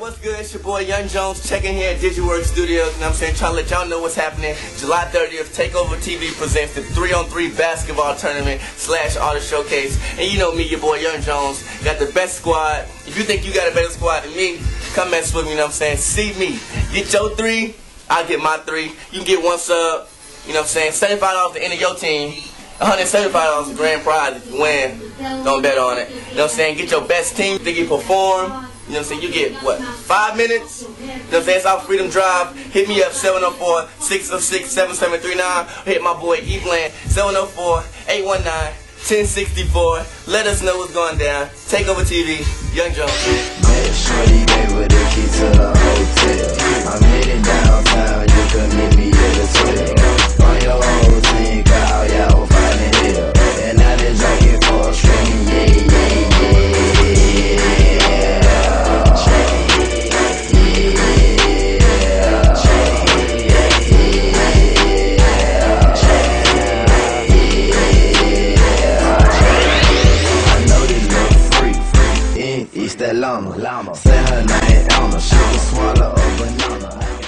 What's good? It's your boy Young Jones checking here at DigiWorks Studios, you know what I'm saying? Trying to let y'all know what's happening. July 30th, TakeOver TV presents the 3-on-3 basketball tournament / artist showcase. And you know me, your boy Young Jones, got the best squad. If you think you got a better squad than me, come mess with me, you know what I'm saying? See me. Get your 3, I'll get my 3. You can get 1 sub, you know what I'm saying? $75 to enter your team. $175 a grand prize if you win. Don't bet on it. You know what I'm saying? Get your best team. Think you perform. You know what I'm saying? You get, what, 5 minutes? You know what I'm saying? It's off Freedom Drive. Hit me up, 704-606-7739. Hit my boy E-Bland, 704-819-1064. Let us know what's going down. TakeOver TV, Young Jones. Shorty gave her the key to the hotel. I'm heading downtown, you can meet me at the 12. On your whole team, call y'all fighting hell. And now they drinking for a string, yeah. East Atlanta, say her name Anna, she can swallow a banana.